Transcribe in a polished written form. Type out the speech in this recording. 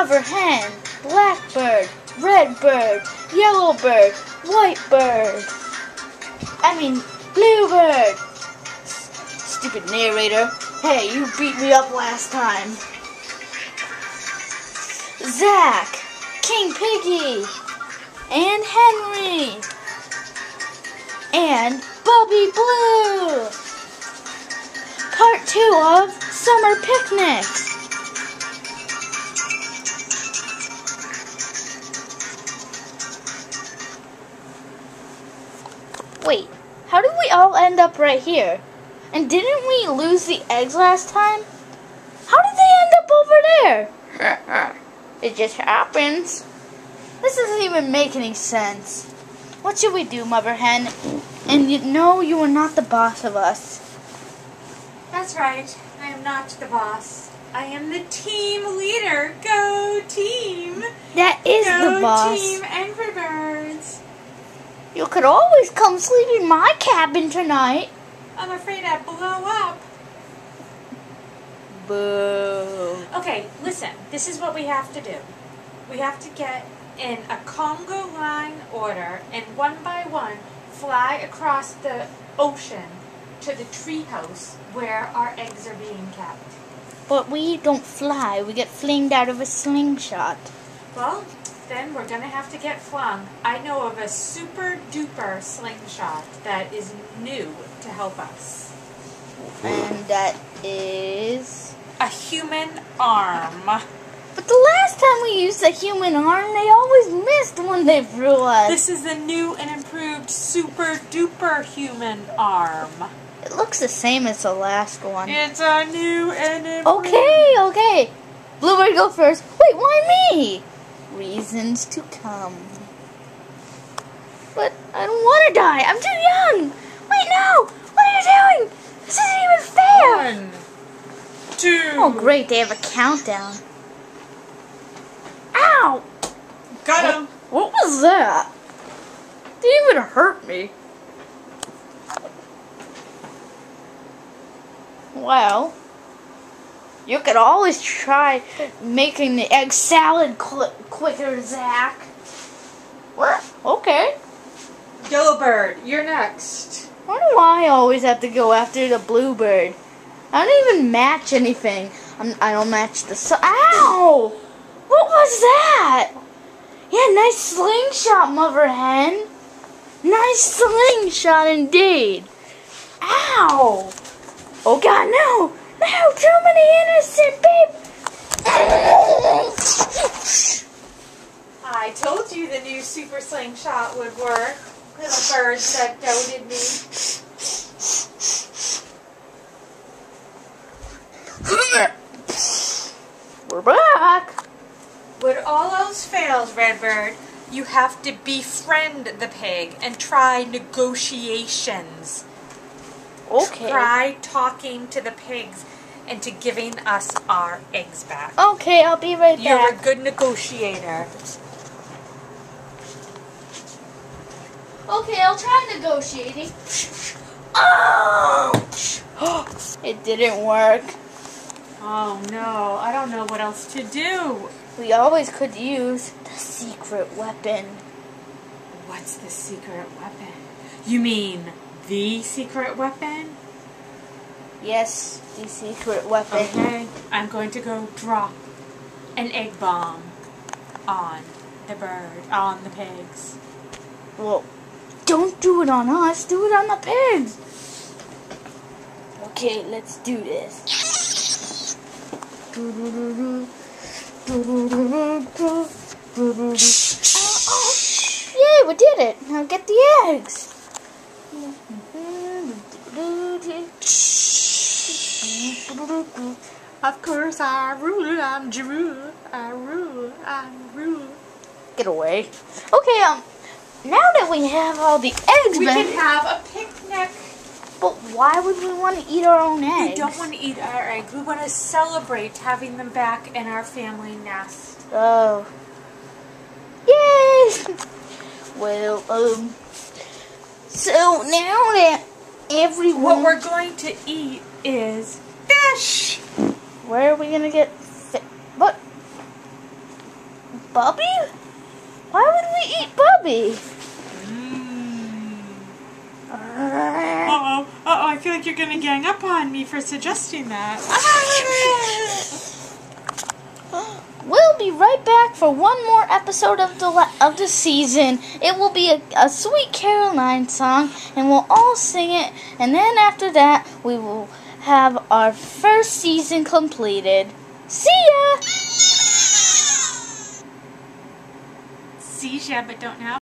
mother hen, blackbird, redbird, yellowbird, whitebird. Bluebird. Stupid narrator. Hey, you beat me up last time. Zach, King Piggy, and Henry, and Bubby Blue. Part 2 of Summer Picnic. Wait, how did we all end up right here? And didn't we lose the eggs last time? How did they end up over there? It just happens. This doesn't even make any sense. What should we do, Mother Hen? And you are not the boss of us. That's right. I am not the boss. I am the team leader. Go team! That is the boss. Go team Angry Birds. You could always come sleep in my cabin tonight. I'm afraid I'd blow up. Boo. Okay, listen. This is what we have to do. We have to get in a Congo line order and one by one fly across the ocean to the treehouse where our eggs are being kept. But we don't fly. We get flinged out of a slingshot. Well, then we're going to have to get flung. I know of a super duper slingshot that is new to help us. And that is a human arm. But the last time we used a human arm, they always missed when they threw us. This is the new and improved super duper human arm. It looks the same as the last one. It's a new and improved. Okay. Bluebird, go first. Wait, why me? Reasons to come. But I don't want to die. I'm too young. Wait, no. What are you doing? This isn't even fair. 1, 2. Oh, great. They have a countdown. Ow! Got him. What was that? Didn't even hurt me. Well, you could always try making the egg salad quicker, Zach. Okay. Yellowbird, you're next. Why do I always have to go after the bluebird? I don't even match anything. I don't match the Ow! What was that? Yeah, nice slingshot, Mother Hen. Nice slingshot indeed. Ow! Oh God, no! No, too many innocent people! I told you the new super slingshot would work. Little birds that doubted me. We're back. When all else fails, Redbird, you have to befriend the pig and try negotiations. Okay. Try talking to the pigs into giving us our eggs back. Okay, I'll be right back. You're a good negotiator. Okay, I'll try negotiating. Oh! It didn't work. Oh no, I don't know what else to do. We always could use the secret weapon. What's the secret weapon? You mean the secret weapon? Yes, the secret weapon. Okay, I'm going to go drop an egg bomb on the pigs. Well, don't do it on us, do it on the pigs. Okay, let's do this. Yay, we did it. Now get the eggs. Of course, I rule, I'm Jeru. I rule, I'm rule. Get away. Okay, now that we have all the eggs, we can have a picnic. But why would we want to eat our own eggs? We don't want to eat our eggs. We want to celebrate having them back in our family nest. Oh. Yay! Well, so now that everyone... What we're going to eat is fish! Where are we going to get fish? What? Bubby? Why would we eat Bubby? Uh-oh, I feel like you're going to gang up on me for suggesting that. We'll be right back for one more episode of the season. It will be a Sweet Caroline song, and we'll all sing it. And then after that, we will have our first season completed. See ya! See ya, but don't now.